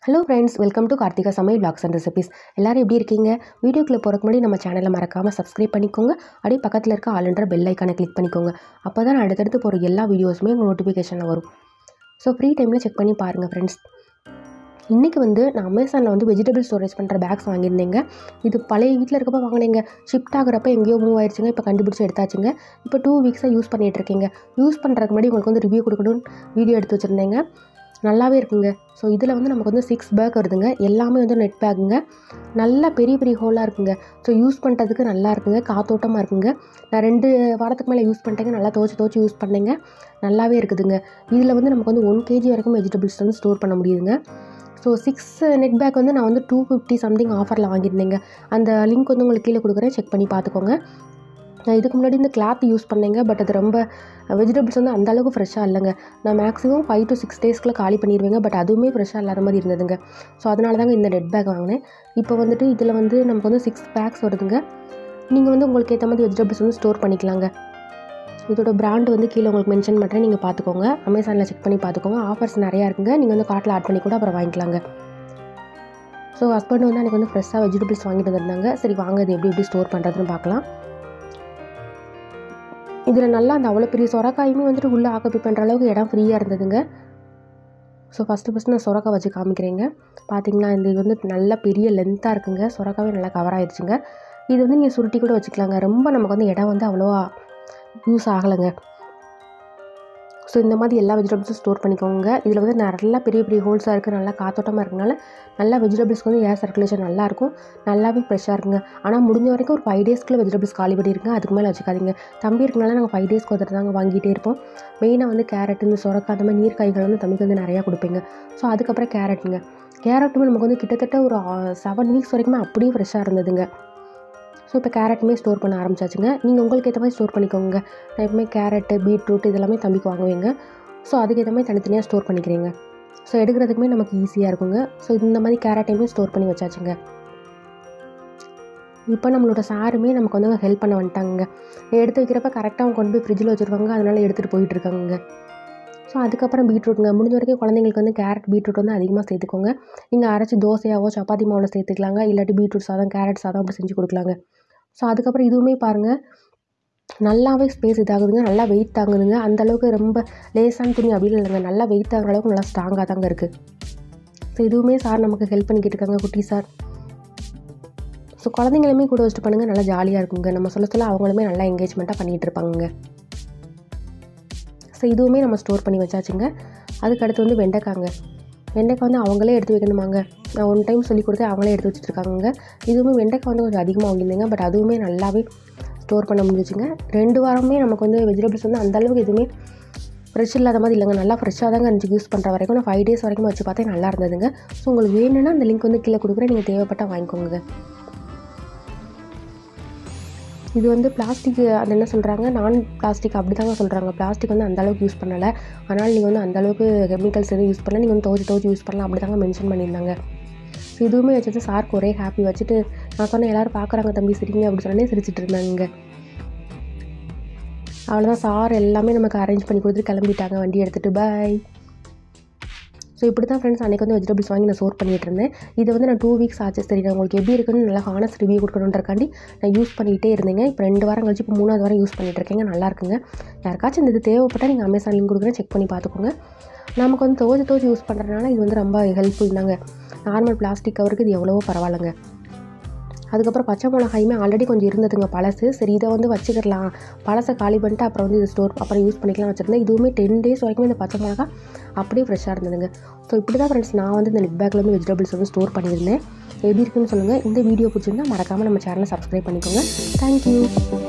Hello friends, welcome to Karthika சமையல் vlogs and recipes. எல்லோரும் எப்படி இருக்கீங்க? வீடியோக்குள்ளே போகிறக்கு முன்னாடி நம்ம சேனலை மறக்காமல் சப்ஸ்கிரைப் பண்ணிக்கோங்க. அப்படியே பக்கத்தில் இருக்க ஆல்ன்ற பெல் ஐக்கானை கிளிக் பண்ணிக்கோங்க. அப்போ தான் நான் அடுத்தடுத்து போகிற எல்லா வீடியோஸுமே உங்கள் நோட்டிஃபிகேஷனில் வரும். ஸோ ஃப்ரீ டைமில் செக் பண்ணி பாருங்கள் ஃப்ரெண்ட்ஸ். இன்றைக்கி நான் அமேசானில் வெஜிடபிள் ஸ்டோரேஜ் பண்ணுற பேக்ஸ் வாங்கியிருந்தேங்க. இது பழைய வீட்டில் இருக்கப்போ வாங்கினேங்க. ஷிஃப்ட் ஆகிறப்ப எங்கேயோ மூவ் ஆயிடுச்சுங்க. இப்போ கண்டுபிடிச்சி எடுத்தாச்சுங்க. இப்போ 2 வீக்ஸாக யூஸ் பண்ணிகிட்ருக்கீங்க. யூஸ் பண்ணுறதுக்கு முன்னாடி உங்களுக்கு ரிவ்யூ கொடுக்கணும்னு வீடியோ எடுத்து வச்சுருந்தேங்க. நல்லாவே இருக்குங்க. ஸோ இதில் நமக்கு 6 பேக் வருதுங்க. எல்லாமே நெட் பேக்குங்க. நல்லா பெரிய பெரிய ஹோலாக இருக்குங்க. ஸோ யூஸ் பண்ணுறதுக்கு நல்லா இருக்குங்க. காத்தோட்டமாக இருக்குங்க. நான் 2 வாரத்துக்கு மேலே யூஸ் பண்ணிட்டேங்க. நல்லா துவச்சி யூஸ் பண்ணேங்க. நல்லாவே இருக்குதுங்க. இதில் நமக்கு 1 kg வரைக்கும் வெஜிடபிள்ஸ் ஸ்டோர் பண்ண முடியுதுங்க. ஸோ 6 நெட் பேக் நான் 250 சம்திங் ஆஃபரில் வாங்கியிருந்தேங்க. அந்த லிங்க் உங்களுக்கு கீழே கொடுக்குறேன், செக் பண்ணி பார்த்துக்கோங்க. நான் இதுக்கு முன்னாடி கிளாத் யூஸ் பண்ணேங்க. பட் அது ரொம்ப வெஜிடபிள்ஸ் அந்த அளவுக்கு ஃப்ரெஷ்ஷாக இல்லைங்க. நான் மேக்ஸிமம் 5 to 6 டேஸ்க்குள்ளே காலி பண்ணிடுவேங்க. பட் அதுவுமே ஃப்ரெஷ்ஷாக இல்லாத மாதிரி இருந்ததுங்க. ஸோ அதனால தாங்க இந்த நெட் பேக் வாங்கினேன். இப்போ இதில் நமக்கு 6 பேக்ஸ் வருதுங்க. நீங்கள் உங்களுக்கு ஏற்ற மாதிரி வெஜிடபிள்ஸ் ஸ்டோர் பண்ணிக்கலாங்க. இதோட பிராண்ட் கீழே உங்களுக்கு மென்ஷன் பண்ணுறேன், நீங்கள் பார்த்துக்கோங்க. அமேசானில் செக் பண்ணி பார்த்துக்கோங்க. ஆஃபர்ஸ் நிறையா இருக்குங்க. நீங்கள் கார்ட்டில் ஆட் பண்ணி கூட அப்புறம் வாங்கிக்கலாங்க. ஸோ ஹஸ்பண்ட் அன்றைக்கி ஃப்ரெஷ்ஷாக வெஜிடபிள்ஸ் வாங்கிட்டு வந்திருந்தாங்க. சரி வாங்க இது எப்படி ஸ்டோர் பண்ணுறதுன்னு பார்க்கலாம். இதில் நல்லா அவ்வளோ பெரிய சொரக்காயுமே உள்ளே ஆக்குப்பை பண்ணுற அளவுக்கு இடம் ஃப்ரீயாக இருந்ததுங்க. ஸோ ஃபஸ்ட்டு நான் சொரக்காய் வச்சு காமிக்கிறேங்க. பார்த்தீங்களா, இது நல்ல பெரிய லென்த்தாக இருக்குங்க. சொரக்காவே நல்லா கவர் ஆகிடுச்சுங்க. இது நீங்கள் சுருட்டி கூட வச்சுக்கலாங்க. ரொம்ப நமக்கு இடம் அவ்வளோவா யூஸ் ஆகலைங்க. ஸோ இந்த மாதிரி எல்லா வெஜிடபிள்ஸும் ஸ்டோர் பண்ணிக்கோங்க. இதில் நல்லா பெரிய பெரிய ஹோல்ஸாக இருக்குது. நல்லா காத்தோட்டமாக இருக்கனால நல்லா வெஜிடபிள்ஸ்க்கு ஏர் சர்க்குலேஷன் நல்லாயிருக்கும். நல்லாவே ஃப்ரெஷ்ஷாக இருக்குங்க. ஆனால் முடிஞ்ச வரைக்கும் ஒரு 5 டேஸ்க்குள்ளே வெஜிடபிள்ஸ் காலி பண்ணியிருங்க. அதுக்கு மேலே வச்சுக்காதீங்க. தம்பி இருக்கனால நாங்கள் 5 டேஸ்க்கு வந்துட்டு தாங்க வாங்கிட்டே இருப்போம். மெயினாக கேரட், இந்த சொரக்காய், அந்த மாதிரி நீர்க்காய்கள் தம்பிக்கு நிறையா கொடுப்பீங்க. ஸோ அதுக்கப்புறம் கேரட்டுங்க. கேரட்டுமே நமக்கு கிட்டத்தட்ட ஒரு 7 வீக்ஸ் வரைக்குமே அப்படியே ஃப்ரெஷ்ஷாக இருந்ததுங்க. ஸோ இப்போ கேரட்டுமே ஸ்டோர் பண்ண ஆரம்பிச்சாச்சுங்க. நீங்கள் உங்களுக்கு ஏற்ற மாதிரி ஸ்டோர் பண்ணிக்கோங்க. நான் எப்பவுமே கேரட்டு, பீட்ரூட் இதெல்லாமே தம்பிக்கு வாங்குவேங்க. ஸோ அதுக்கேற்ற மாதிரி தனித்தனியாக ஸ்டோர் பண்ணிக்கிறீங்க. ஸோ எடுக்கிறதுக்குமே நமக்கு ஈஸியாக இருக்குங்க. ஸோ இந்த மாதிரி கேரட்டையுமே ஸ்டோர் பண்ணி வச்சாச்சுங்க. இப்போ நம்மளோட சாருமே நமக்கு ஹெல்ப் பண்ண வந்துட்டாங்க. எடுத்து வைக்கிறப்ப கரெக்டாக அவங்க கொண்டு போய் ஃப்ரிட்ஜில் வச்சுருவாங்க. அதனால் எடுத்துகிட்டு போயிட்டுருக்காங்க. ஸோ அதுக்கப்புறம் பீட்ரூட்டுங்க. முடிஞ்ச வரைக்கும் குழந்தைங்களுக்கு கேரட், பீட்ரூட் அதிகமாக சேர்த்துக்கோங்க. நீங்கள் அரைச்சி தோசையாவோ சப்பாத்தி மாவில் சேர்த்துக்கலாங்க. இல்லாட்டி பீட்ரூட் சாதம், கேரட் சாதம் அப்படி செஞ்சு கொடுக்கலாங்க. ஸோ அதுக்கப்புறம் இதுவுமே பாருங்கள், நல்லாவே ஸ்பேஸ் இதாகுதுங்க. நல்லா வெயிட் தாங்குதுங்க. அந்தளவுக்கு ரொம்ப லேசான துணி அப்படின்னு இல்லைங்க. நல்லா வெயிட் தாங்குற அளவுக்கு நல்லா ஸ்ட்ராங்காக தாங்க இருக்குது. ஸோ இதுவுமே சார் நமக்கு ஹெல்ப் பண்ணிக்கிட்டு இருக்காங்க, குட்டி சார். ஸோ குழந்தைங்களுமே கூட வச்சுட்டு பண்ணுங்கள், நல்லா ஜாலியாக இருக்குங்க. நம்ம சொல்ல அவங்களுமே நல்லா என்கேஜ்மெண்ட்டாக பண்ணிகிட்டு இருப்பாங்க. ஸோ இதுவுமே நம்ம ஸ்டோர் பண்ணி வச்சாச்சுங்க. அதுக்கு அடுத்து வெண்டைக்காங்க. வெண்டைக்காய் அவங்களே எடுத்து வைக்கணுமாங்க. நான் 1 டைம் சொல்லி கொடுத்து அவங்களே எடுத்து வச்சுட்ருக்காங்க. இதுவுமே வெண்டைக்காய் கொஞ்சம் அதிகமாக வாங்கியிருந்தேங்க. பட் அதுவுமே நல்லாவே ஸ்டோர் பண்ண முடிஞ்சிச்சுங்க. 2 வாரமே நமக்கு வெஜிடபிள்ஸ் அந்தளவுக்கு எதுவுமே ஃப்ரெஷ் இல்லாத மாதிரி இல்லைங்க. நல்லா ஃப்ரெஷ்ஷாக தாங்க இருந்துச்சு. யூஸ் பண்ணுற வரைக்கும் நான் 5 டேஸ் வரைக்கும் வச்சு பார்த்தேன், நல்லா இருந்ததுங்க. ஸோ உங்களுக்கு வேணும்னா அந்த லிங்க் கீழே கொடுக்குறேன், நீங்கள் தேவைப்பட்டால் வாங்கிக்கோங்க. இது பிளாஸ்டிக், அது என்ன சொல்கிறாங்க, நான் பிளாஸ்டிக் அப்படி தாங்க சொல்கிறாங்க. பிளாஸ்டிக் அந்தளவுக்கு யூஸ் பண்ணலை. அதனால் நீங்கள் அந்தளவுக்கு கெமிக்கல்ஸ் எதுவும் யூஸ் பண்ணல. நீங்கள் துவச்சி யூஸ் பண்ணலாம் அப்படி தாங்க மென்ஷன் பண்ணியிருந்தாங்க. ஸோ இதுவுமே வச்சுட்டு சாருக்கு ஒரே ஹாப்பி. வச்சுட்டு நான் சொன்னேன், எல்லோரும் பார்க்குறாங்க தம்பி சிரிங்க அப்படி சொன்னே சிரிச்சிட்டு இருந்தாங்க. அவ்வளோதான், சார் எல்லாமே நமக்கு அரேஞ்ச் பண்ணி கொடுத்துட்டு கிளம்பிட்டாங்க வண்டி எடுத்துகிட்டு. பாய். ஸோ இப்படி தான் ஃப்ரெண்ட்ஸ் அன்றைக்கி வெஜிடபிள்ஸ் வாங்கி நான் ஸ்டோர் பண்ணிகிட்டு இருந்தேன். இதை நான் 2 வீக்ஸ் ஆச்சு. சரி நான் உங்களுக்கு எப்படி இருக்குன்னு நல்லா ஹானஸ்ட் ரிவ்யூ கொடுக்கணுன்றக்காண்டி நான் யூஸ் பண்ணிகிட்டே இருந்தேங்க. இப்போ 2 வாரம் கழிச்சு இப்போ 3வது வாரம் யூஸ் பண்ணிகிட்டு இருக்கேங்க. நல்லா இருக்குங்க. யாருக்காச்சும் இது தேவைப்பட்டால் நீங்கள் அமேசான் லிங்க் கொடுக்குறேன், செக் பண்ணி பார்த்துக்கோங்க. நமக்கு துவச்சி யூஸ் பண்ணுறதுனால இது ரொம்ப ஹெல்ப்ஃபுல் தாங்க. நார்மல் பிளாஸ்டிக் கவருக்கு இது எவ்வளவோ பரவாயில்லைங்க. அதுக்கப்புறம் பச்சை மிளகாயுமே ஆல்ரெடி கொஞ்சம் இருந்ததுங்க பழசு. சரி இதை வச்சுக்கலாம், பழசை காலி பண்ணிட்டு அப்புறம் இது ஸ்டோர் அப்புறம் யூஸ் பண்ணிக்கலாம் வச்சுருந்தேன். இதுவுமே 10 டேஸ் வரைக்கும் இந்த பச்சை மிளகா அப்படியே ஃப்ரெஷ்ஷாக இருந்ததுங்க. ஸோ இப்படி தான் ஃப்ரெண்ட்ஸ் நான் இந்த நெட் பேக்கில் வெஜிடபிள்ஸ் ஸ்டோர் பண்ணியிருந்தேன். எப்படி இருக்குன்னு சொல்லுங்கள். இந்த வீடியோ பிடிச்சிருந்தா மறக்காமல் நம்ம சேனலை சப்ஸ்கிரைப் பண்ணிக்கோங்க. தேங்க்யூ.